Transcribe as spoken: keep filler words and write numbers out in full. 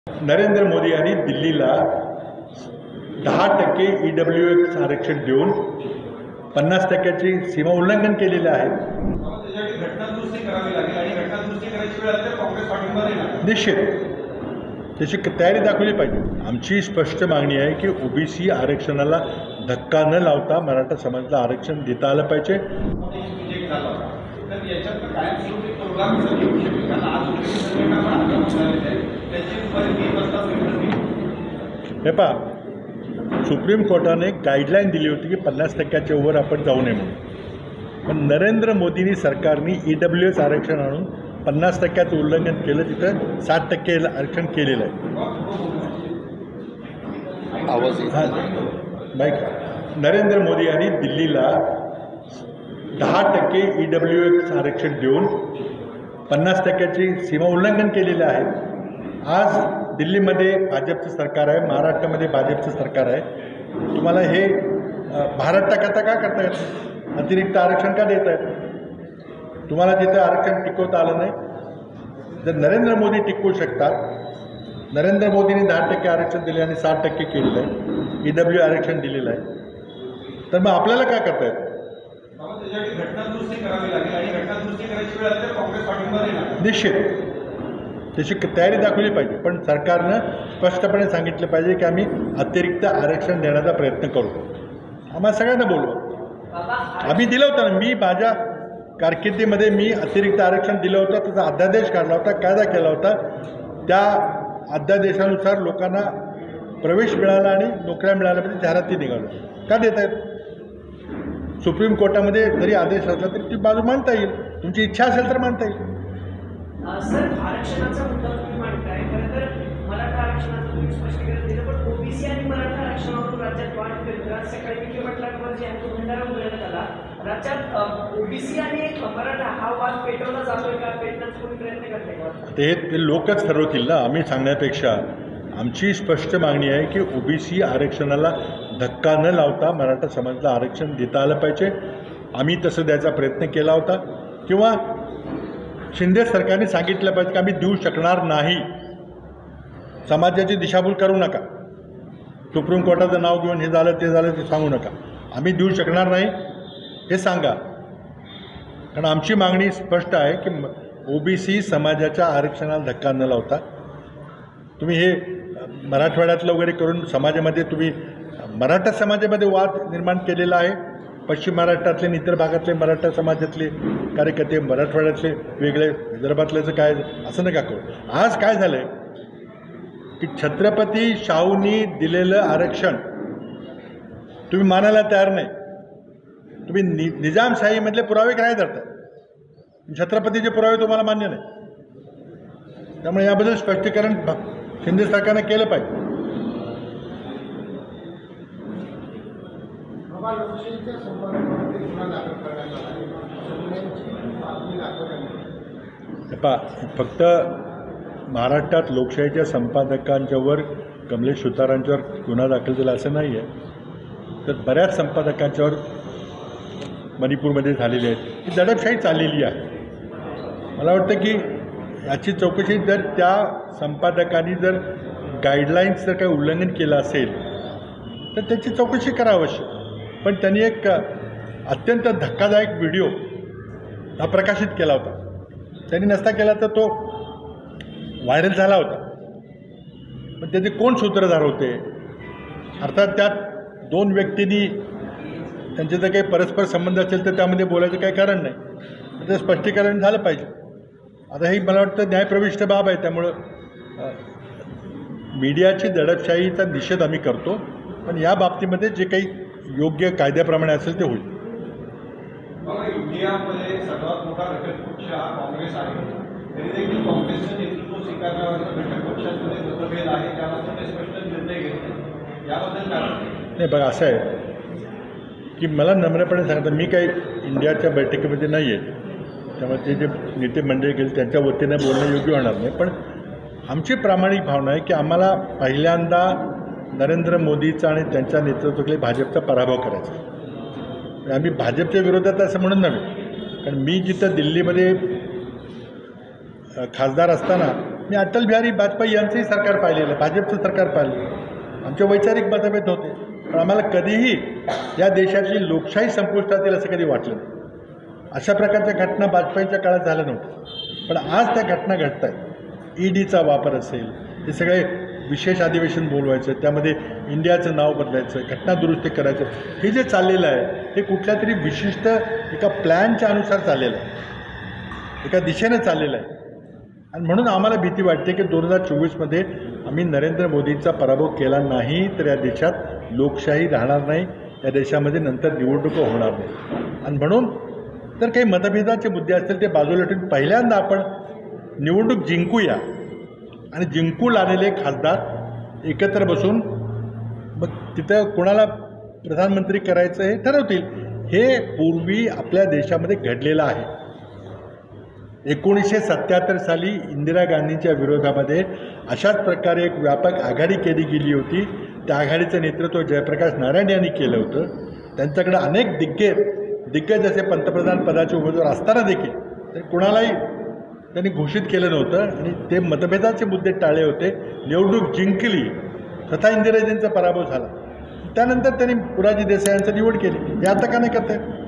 नरेंद्र मोदी यांनी दिल्लीला दहा टक्के ई डब्ल्यू एस आरक्षण देऊन पन्नास टक्क्याची सीमा उल्लंघन केलेलं आहे। निश्चित त्याची तयारी दाखवली पाहिजे। आमची स्पष्ट मागणी आहे की ओबीसी आरक्षणाला धक्का न लावता मराठा समाजाला आरक्षण देता आलं पाहिजे। हे पहा, सुप्रीम कोर्टाने गाईडलाईन दिली होती की पन्नास टक्क्याच्या वर आपण जाऊ नये म्हणून, पण नरेंद्र मोदींनी सरकारने ई डब्ल्यू एस आरक्षण आणून पन्नास टक्क्याचं उल्लंघन केलं, तिथं साठ टक्के आरक्षण केलेलं आहे। हां बाईक नरेंद्र मोदी यांनी दिल्लीला दहा टक्के ई डब्ल्यू एस आरक्षण देऊन पन्नास टक्क्याची सीमा उल्लंघन केलेलं आहे। आज दिल्लीमध्ये भाजपचं सरकार आहे, महाराष्ट्रामध्ये भाजपचं सरकार आहे। तुम्हाला हे महाराष्ट्राकरता का करता येत? अतिरिक्त आरक्षण का देत आहेत? तुम्हाला जिथे आरक्षण टिकवता आलं नाही, जर नरेंद्र मोदी टिकवू शकतात, नरेंद्र मोदींनी दहा टक्के आरक्षण दिले आणि साठ टक्के केलेलं आहे, ई डब्ल्यू आरक्षण दिलेलं आहे, तर मग आपल्याला काय करता येतं? निश्चित त्याची तयारी दाखवली पाहिजे, पण सरकारनं स्पष्टपणे सांगितलं पाहिजे की आम्ही अतिरिक्त आरक्षण देण्याचा प्रयत्न करू। आम्हाला सगळ्यांना बोलवं, आम्ही दिलं होतं ना, मी माझ्या कारकिर्दीमध्ये मी अतिरिक्त आरक्षण दिलं होतं, त्याचा अध्यादेश काढला होता, कायदा केला होता। त्या अध्यादेशानुसार लोकांना प्रवेश मिळाला आणि नोकऱ्या मिळाल्या, म्हणजे जाहिराती निघाल्या। का देत आहेत? सुप्रीम कोर्टामध्ये जरी आदेश असला तरी ती बाजू मांडता येईल, तुमची इच्छा असेल तर मांडता येईल। सर, आरक्षणाचा मुद्दा तुम्ही मांडताय, खरं तर मराठा आरक्षणाचं तुम्ही स्पष्टीकरण दिलं, पण ओबीसी आणि मराठा आरक्षणावरून राज्यात वाद करतात। आज सकाळी विखे पाटलांवर जे आहे तो भंडारा उघडण्यात आला, राज्यात ओबीसी आणि मराठा हा वाद पेटवला जातोय का, पेटण्याचा कोणी प्रयत्न करते का? ते ते लोकच ठरवतील ना, आम्ही सांगण्यापेक्षा। आमची स्पष्ट मागणी आहे की ओबीसी आरक्षणाला धक्का न लावता मराठा समाजाला आरक्षण देता आलं पाहिजे। आम्ही तसं द्यायचा प्रयत्न केला होता, किंवा शिंदे सरकारने सांगितलं पाहिजे की आम्ही देऊ शकणार नाही, समाजाची दिशाभूल करू नका, सुप्रीम कोर्टाचं नाव घेऊन हे झालं ते झालं ते सांगू नका, आम्ही देऊ शकणार नाही हे सांगा। कारण आमची मागणी स्पष्ट आहे की ओबीसी समाजाच्या आरक्षणाला धक्का न लावता तुम्ही हे मराठवाड्यातलं वगैरे करून समाजामध्ये तुम्ही मराठा समाजामध्ये वाद निर्माण केलेला आहे। पश्चिम महाराष्ट्रातले आणि इतर भागातले मराठा समाजातले कार्यकर्ते, मराठवाड्यातले वेगळे, विदर्भातल्याचं काय, असं नका करू। आज काय झालं आहे की छत्रपती शाहूंनी दिलेलं आरक्षण तुम्ही मानायला तयार नाही, तुम्ही नि निजामशाहीमधले पुरावे काय धरता, छत्रपतीचे पुरावे तुम्हाला मान्य नाही। त्यामुळे याबद्दल स्पष्टीकरण शिंदे सरकारने केलं पाहिजे। पहा, फक्त महाराष्ट्रात लोकशाहीच्या संपादकांच्यावर, कमलेश सुतारांच्यावर गुन्हा दाखल झाला असं नाही आहे, तर बऱ्याच संपादकांच्यावर मणिपूरमध्ये झालेली आहेत, ही दडपशाही चाललेली आहे। मला वाटतं की याची चौकशी, जर त्या संपादकांनी जर गाईडलाईन्स जर काही उल्लंघन केलं असेल तर त्याची चौकशी करा अवश्य, पण त्यांनी एक अत्यंत धक्कादायक व्हिडिओ हा प्रकाशित केला होता, त्यांनी नसता केला तर तो व्हायरल झाला होता, पण त्याचे कोण सूत्रधार होते? अर्थात त्यात दोन व्यक्तींनी त्यांचे जर काही परस्पर संबंध असेल तर त्यामध्ये बोलायचं काही कारण नाही, त्याचं स्पष्टीकरण झालं पाहिजे। आता ही मला वाटतं न्यायप्रविष्ट बाब आहे, त्यामुळं मीडियाची दडपशाहीचा निषेध आम्ही करतो, पण या बाबतीमध्ये जे काही योग्य कायद्याप्रमाणे असेल ते होईल। इंडियामध्ये सर्वात मोठा घटक पक्ष हा काँग्रेस आहे, तरी देखील काँग्रेसचं नेतृत्व स्वीकारण्यावर घटक पक्षांमध्ये मतभेद आहे, त्याबाबत ते स्पष्ट निर्णय घेतले, याबद्दल काय? नाही बघा, असं आहे की मला नम्रपणे सांगतात, मी काही इंडियाच्या बैठकीमध्ये नाही आहे, त्यामुळे ते जे नेते मंडळी गेले त्यांच्या वतीने बोलणं योग्य होणार नाही, पण आमची प्रामाणिक भावना आहे की आम्हाला पहिल्यांदा नरेंद्र मोदीचा आणि त्यांच्या नेतृत्वाखाली भाजपचा पराभव करायचा। आम्ही भाजपच्या विरोधात असं म्हणून नव्हे, कारण मी जिथं दिल्लीमध्ये खासदार असताना मी अटल बिहारी वाजपेयी यांचंही सरकार पाहिलेलं, भाजपचं सरकार पाहिलं. आमचे वैचारिक मतभेद होते, पण आम्हाला कधीही या देशातली लोकशाही संपुष्टात येईल असं कधी वाटलं नाही. अशा प्रकारच्या घटना वाजपेयीच्या काळात झाल्या नव्हत्या, पण आज त्या घटना घडत आहेत. ई डीचा वापर असेल, हे सगळे विशेष अधिवेशन बोलवायचं, त्यामध्ये इंडियाचं नाव बदलायचं, घटना दुरुस्ती करायचं, हे जे चाललेलं आहे हे कुठल्या तरी विशिष्ट एका प्लॅनच्या अनुसार चाललेलं आहे, एका दिशेनं चाललेलं आहे. आणि म्हणून आम्हाला भीती वाटते की दोन हजार चोवीसमध्ये आम्ही नरेंद्र मोदींचा पराभव केला नाही तर या देशात लोकशाही राहणार नाही, या देशामध्ये नंतर निवडणुका होणार नाही. आणि म्हणून तर काही मतभेदाचे मुद्दे असतील ते बाजूला ठेवून पहिल्यांदा आपण निवडणूक जिंकूया आणि जिंकून आलेले खासदार एकत्र बसून मग तिथं कोणाला प्रधानमंत्री करायचं हे ठरवतील. हे पूर्वी आपल्या देशामध्ये घडलेलं आहे. एकोणीसशे सत्याहत्तर साली इंदिरा गांधींच्या विरोधामध्ये अशाच प्रकारे एक व्यापक आघाडी केली गेली होती. त्या आघाडीचं नेतृत्व जयप्रकाश नारायण यांनी केलं होतं. त्यांच्याकडे अनेक दिग्गज दिग्गज असे पंतप्रधान पदाचे उमेदवार असताना देखील ते कुणालाही त्यांनी घोषित केलं नव्हतं आणि ते मतभेदाचे मुद्दे टाळले होते. निवडणूक जिंकली, स्वतः इंदिराजींचा पराभव झाला. त्यानंतर त्यांनी मोरारजी देसाई यांची निवड केली. हे आता का नाही करतायत?